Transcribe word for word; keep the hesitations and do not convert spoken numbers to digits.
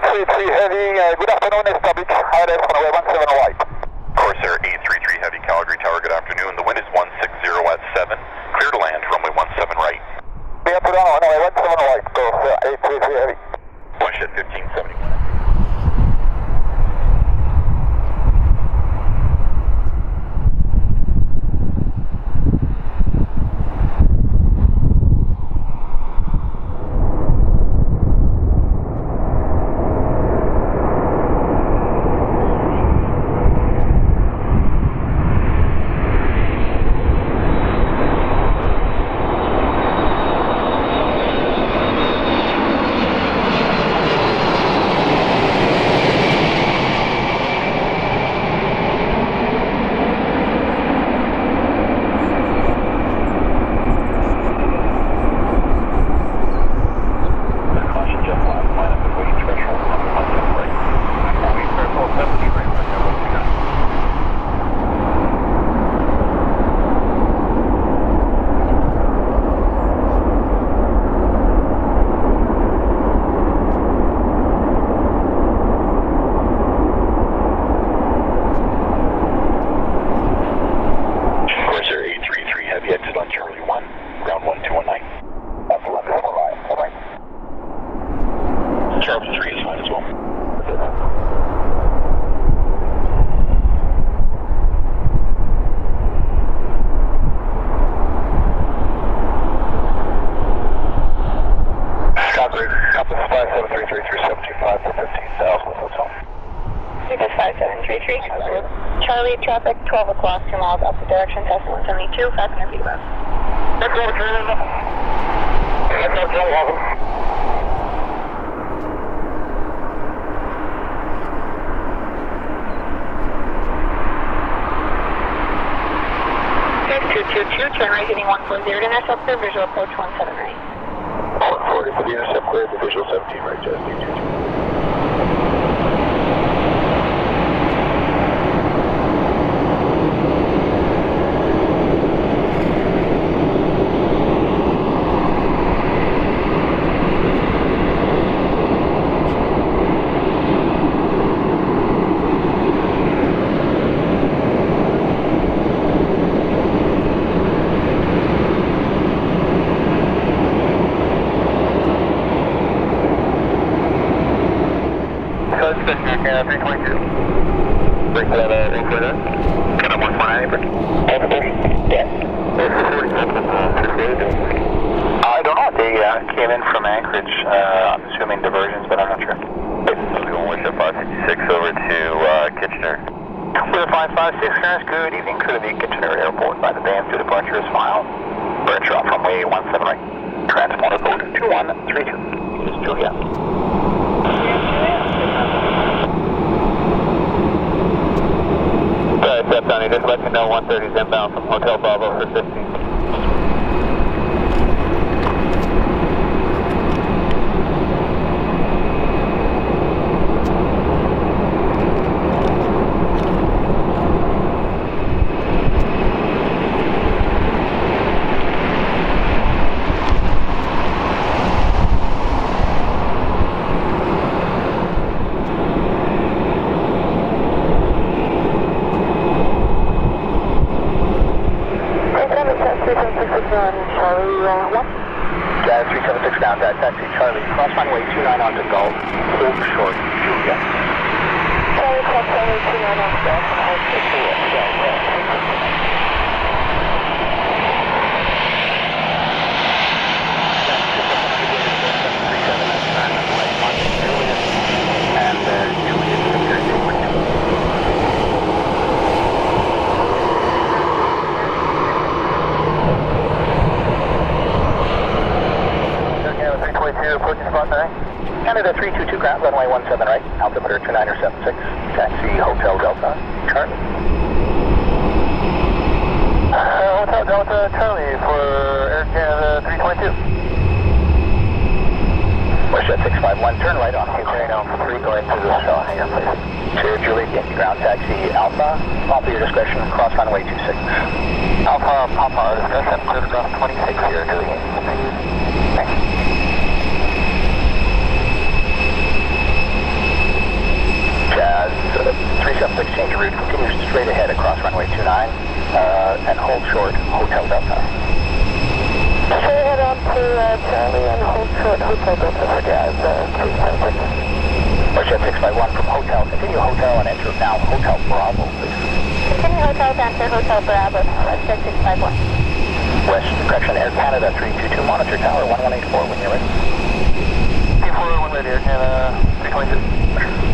three three Heavy, uh, good afternoon, establish I R S runway one seven right. Corsair eight three three Heavy, Calgary Tower, good afternoon. The wind is one six zero at seven. Clear to land, runway one seven right. Yeah, put on runway one seven right, Corsair eight three three Heavy. Push at fifteen seventy. Charlie, traffic, twelve o'clock, two miles opposite direction, test one seventy-two, fasten your seatbelt. Let's go, Charlie. Let's go, Charlie, welcome. two two two, turn right heading one four zero to intercept clear, visual approach one seven right. one forty for the intercept clear, the visual seventeen right, just two two two. three twenty-two. Break that uh, ring for that. Cut up one four nine apron. Yes. I don't know. They uh, came in from Anchorage. Uh, I'm assuming diversions, but I'm not sure. So we going with the five fifty-six over to uh, Kitchener. With the five five six, good evening. Crew to the Kitchener Airport by the band to departure is filed. Bridge off runway one seven right. Transponder code two one three two. This is Julia. Step Donnie, just let me know one thirty is inbound from Hotel Bravo for fifteen. Yeah, three seven six down, taxi Charlie, cross runway two nine on to Gulf, hold short, Julia. Charlie, cross runway two nine on to Gulf, and hold short, Julia. And uh, Julia is appearing to work. Approaching spot nine. Canada three two two, ground runway one seven right, altimeter two nine seven six, taxi Hotel Delta, Charlie. Uh, Hotel Delta, Charlie for Air Canada three twenty-two. Westjet six five one, turn right on Calgary now for three going to the shell, hang on please. To Juliet, Yankee ground taxi Alpha, Papa your discretion, cross runway two six. Alpha, Papa, discretion, clear to cross twenty-six here, Juliet. Thanks. hold short, Hotel Delta. Straight ahead on to uh, Charlie and hold short, Hotel Delta for Jazz uh, three seven six. Westjet six five one from Hotel, continue Hotel and enter now Hotel Bravo, please. Continue Hotel, enter Hotel Bravo, Westjet six five one. West, correction, Air Canada three two two, monitor tower one one eight four when you're ready. T four one ready, Air Canada three twenty-two.